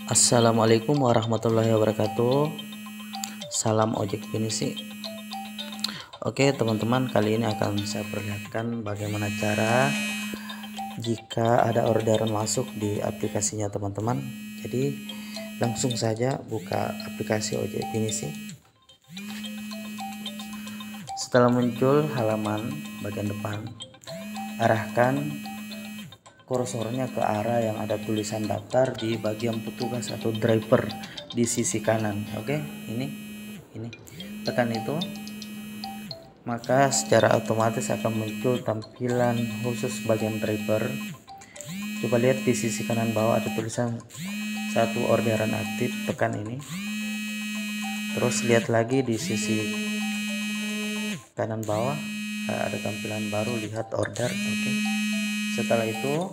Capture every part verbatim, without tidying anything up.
Assalamualaikum warahmatullahi wabarakatuh. Salam ojek pinisi. Oke teman-teman, kali ini akan saya perlihatkan bagaimana cara jika ada orderan masuk di aplikasinya teman-teman. Jadi langsung saja buka aplikasi ojek pinisi. Setelah muncul halaman bagian depan, arahkan kursornya ke arah yang ada tulisan daftar di bagian petugas atau driver di sisi kanan. Oke, ini ini tekan itu, maka secara otomatis akan muncul tampilan khusus bagian driver. Coba lihat di sisi kanan bawah ada tulisan satu orderan aktif, tekan ini. Terus lihat lagi di sisi kanan bawah ada tampilan baru, lihat order. Oke, setelah itu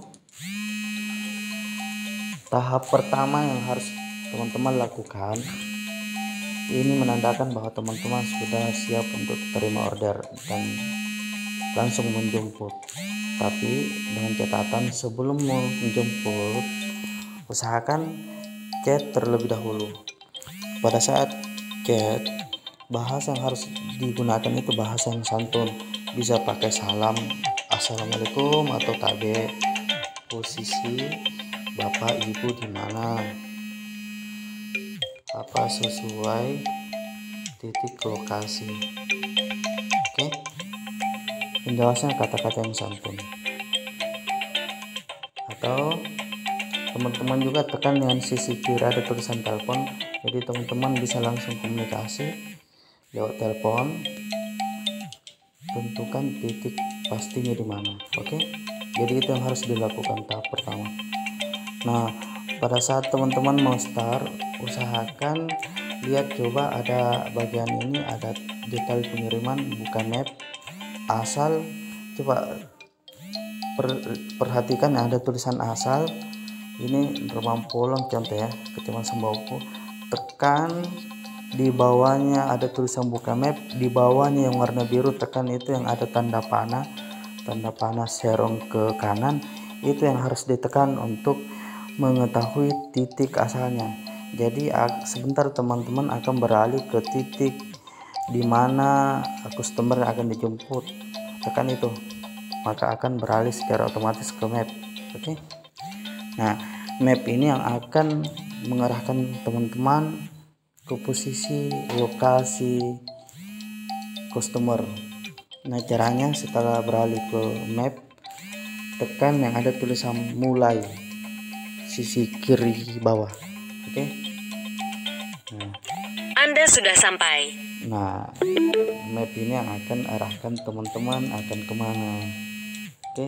tahap pertama yang harus teman-teman lakukan, ini menandakan bahwa teman-teman sudah siap untuk terima order dan langsung menjemput. Tapi dengan catatan, sebelum menjemput usahakan chat terlebih dahulu. Pada saat chat, bahasa yang harus digunakan itu bahasa yang santun, bisa pakai salam, assalamualaikum, atau tabe, posisi bapak ibu di mana, apa sesuai titik lokasi. Oke, penjelasan kata-kata yang santun. Atau teman-teman juga tekan yang sisi kiri ada tulisan telepon, jadi teman-teman bisa langsung komunikasi lewat telepon. Tentukan titik pastinya di mana. Oke, jadi itu yang harus dilakukan tahap pertama. Nah, pada saat teman-teman mau start, usahakan lihat, coba ada bagian ini ada detail pengiriman, buka map asal. Coba per, perhatikan ada tulisan asal ini Rembang Polong contoh ya, Kecamatan Sembawku. Tekan di bawahnya ada tulisan buka map, di bawahnya yang warna biru tekan itu yang ada tanda panah, tanda panah serong ke kanan, itu yang harus ditekan untuk mengetahui titik asalnya. Jadi sebentar teman-teman akan beralih ke titik di mana customer akan dijemput, tekan itu, maka akan beralih secara otomatis ke map. Oke, nah map ini yang akan mengarahkan teman-teman ke posisi lokasi customer. Nah caranya, setelah beralih ke map, tekan yang ada tulisan mulai sisi kiri bawah. Oke, nah, Anda sudah sampai. Nah, map ini yang akan arahkan teman-teman akan kemana. Oke,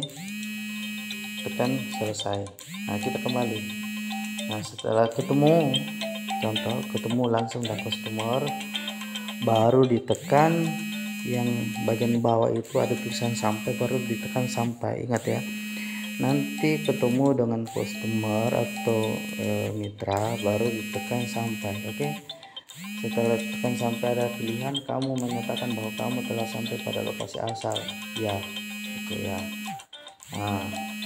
tekan selesai. Nah, kita kembali. Nah, setelah ketemu, contoh ketemu langsung dah customer, baru ditekan yang bagian bawah itu ada tulisan sampai, baru ditekan sampai. Ingat ya, nanti ketemu dengan customer atau e, mitra, baru ditekan sampai. Oke, setelah tekan sampai ada pilihan kamu menyatakan bahwa kamu telah sampai pada lokasi asal. Ya, oke ya. Nah,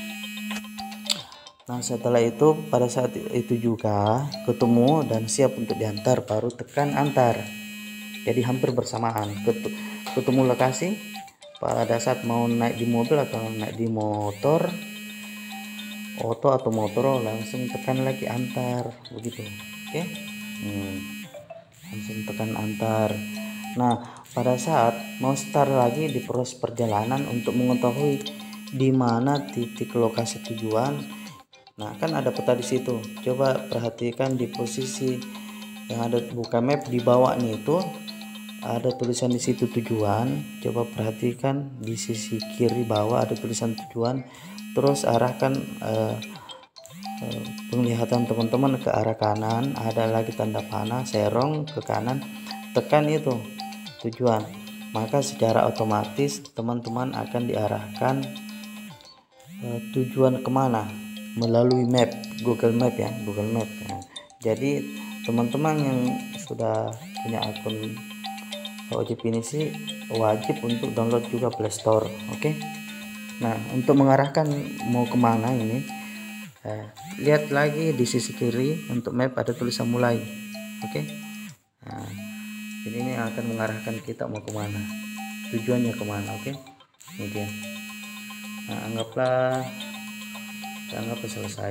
nah setelah itu pada saat itu juga ketemu dan siap untuk diantar, baru tekan antar. Jadi hampir bersamaan ketemu lokasi. Pada saat mau naik di mobil atau naik di motor oto atau motor, langsung tekan lagi antar, begitu. Oke, hmm, langsung tekan antar. Nah, pada saat mau start lagi di proses perjalanan untuk mengetahui di mana titik lokasi tujuan, nah kan ada peta di situ. Coba perhatikan di posisi yang ada buka map di bawahnya itu ada tulisan di situ tujuan. Coba perhatikan di sisi kiri bawah ada tulisan tujuan, terus arahkan eh, eh, penglihatan teman-teman ke arah kanan, ada lagi tanda panah serong ke kanan, tekan itu tujuan, maka secara otomatis teman-teman akan diarahkan eh, tujuan kemana melalui map Google Map ya, Google Map ya. Jadi teman-teman yang sudah punya akun ojek pinisi wajib untuk download juga Play Store. Oke, nah untuk mengarahkan mau kemana ini Nah, lihat lagi di sisi kiri untuk map ada tulisan mulai. Oke. Nah, jadi ini akan mengarahkan kita mau kemana, tujuannya kemana. Oke, ini dia. Nah, anggaplah anggap selesai.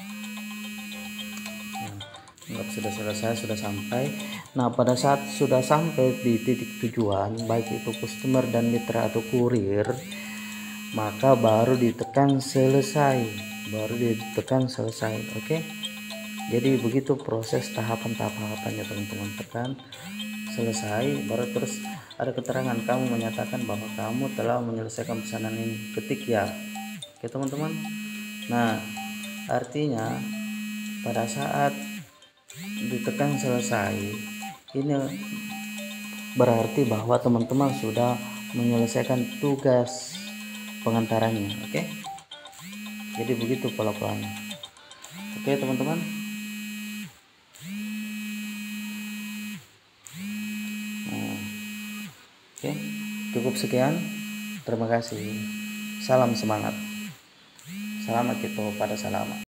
Nah, anggap sudah selesai, sudah sampai. Nah, pada saat sudah sampai di titik tujuan, baik itu customer dan mitra atau kurir, maka baru ditekan selesai, baru ditekan selesai. Oke, jadi begitu proses tahapan-tahapannya teman-teman. Tekan selesai, baru terus ada keterangan kamu menyatakan bahwa kamu telah menyelesaikan pesanan ini, ketik ya. Oke teman-teman. Nah, artinya pada saat ditekan selesai, ini berarti bahwa teman-teman sudah menyelesaikan tugas pengantarannya. Oke, jadi begitu pola-polanya. Oke teman-teman. Nah, oke, cukup sekian. Terima kasih. Salam semangat. Selamat kita pada salam.